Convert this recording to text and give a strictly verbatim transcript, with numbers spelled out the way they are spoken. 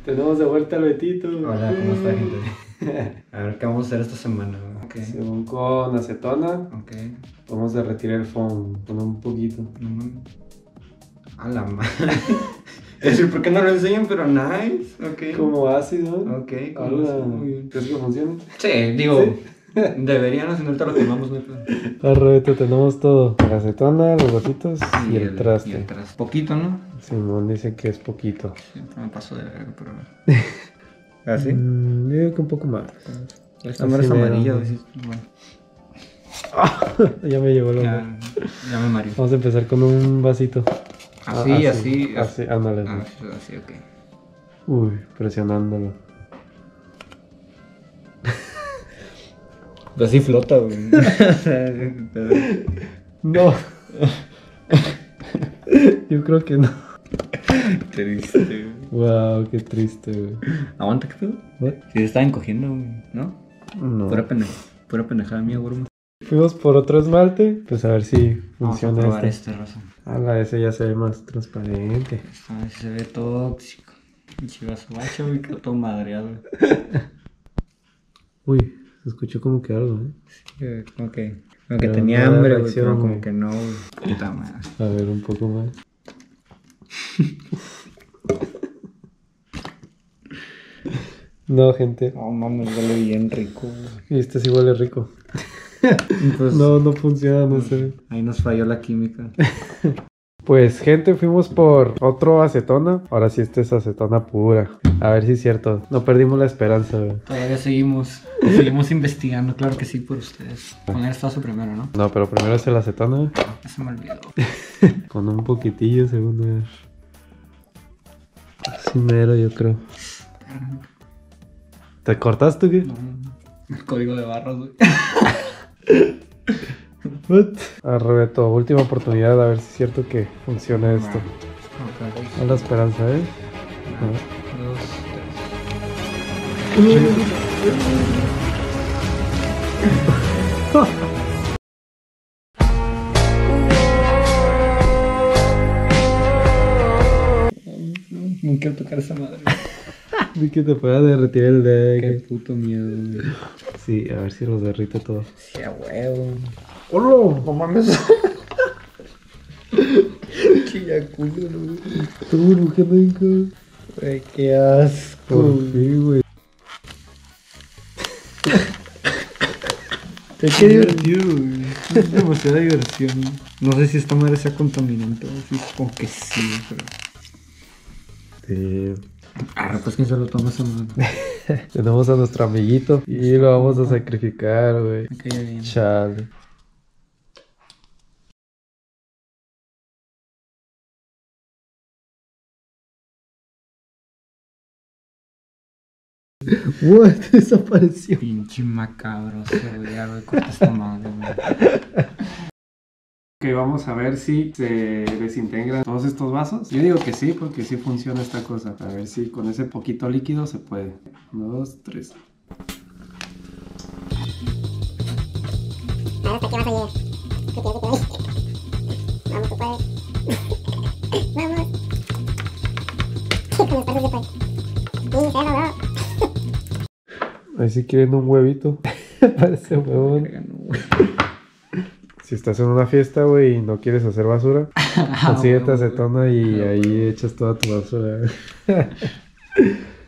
Tenemos de vuelta al Betito. Hola, ¿cómo está, gente? A ver, ¿qué vamos a hacer esta semana? Okay. Según con acetona, Ok. vamos a retirar el foam con un poquito. No, a la madre. Es decir, ¿por qué no lo enseñan? Pero nice. Ok. Como ácido. Ok, como Hola. ácido, muy bien. ¿Crees que funciona? Sí, digo, ¿Sí? deberían, si ahorita lo tomamos, no hay problema. Arrebeto, tenemos todo. La acetona, los vasitos y, Y el, traste. Y el traste. Poquito, ¿no? Simón dice que es poquito. Siempre me paso de verga, pero... ¿Así? Mm, yo digo que un poco más. Esta madre es Así amarilla, mero. sí. Bueno. Ya me llegó el Ya, hombre. ya me mareó. Vamos a empezar con un vasito. Así, Ah, así. Así, ándale. Ah, así, ok. Uy, presionándolo. Pero así flota, güey. No. Yo creo que no. Triste, güey. Wow, qué triste, güey. Aguanta, ¿qué pedo? ¿What? Si se estaba encogiendo, güey, ¿no? No. Pura pendeja, pura pendejada mía, güey. Fuimos por otro esmalte, pues a ver si Vamos a funciona probar este. este, raza. A la ese ya se ve más transparente. Esta vez se ve tóxico. Pinche vaso bacho, güey, quedó todo madreado. Uy, se escuchó como que algo, ¿eh? Sí, como que, como que Pero tenía no da hambre, güey, reacción, pero como güey. que no, güey. Puta madre. A ver, un poco más. No, gente. No mames, huele bien rico, güey. Y este sí huele rico. Pues, No, no funciona, no sé. ahí nos falló la química. Pues, gente, fuimos por otro acetona. Ahora sí, este es acetona pura. A ver si es cierto. No perdimos la esperanza, güey. Todavía seguimos, seguimos investigando, claro que sí, por ustedes. Poner esto a su primero, ¿no? No, pero primero es el acetona. Ya se me olvidó. Con un poquitillo, según ver. Así mero, yo creo. ¿Te cortaste o qué? El código de barras, güey. What? Arrebeto, última oportunidad a ver si es cierto que funciona esto. A la esperanza, ¿eh? Dos, tres. No quiero tocar esa madre. Vi que te pueda derretir el Qué deck. puto miedo, güey. Sí, a ver si los derrite todo. Sí, a huevo. ¡Hola! ¡No mames! Chillaculo, güey. Tú, qué rico. Güey, qué asco. Por fin, güey. Qué divertido, güey. Es demasiada diversión. No sé si esta madre sea contaminante. Sí, supongo que sí, pero. Sí. Ah, pues que se lo toma esa madre. Tenemos a nuestro amiguito y lo vamos a sacrificar, güey. Me caía bien. Chale. What? Desapareció. Pinche macabro, güey. Ya, güey, corta esta madre, güey. Ok, vamos a ver si se desintegran todos estos vasos. Yo digo que sí, porque sí funciona esta cosa. A ver si con ese poquito líquido se puede. Uno, dos, tres. A ver hasta qué vas a llegar. Vamos, tú puedes. Vamos. Con los pasos se puede. Sí, se logró. Ahí si quieren un huevito. Parece huevón. Verga, no, güey. Si estás en una fiesta, güey, y no quieres hacer basura, consíguete huevo, acetona y Ah, ahí huevo. echas toda tu basura.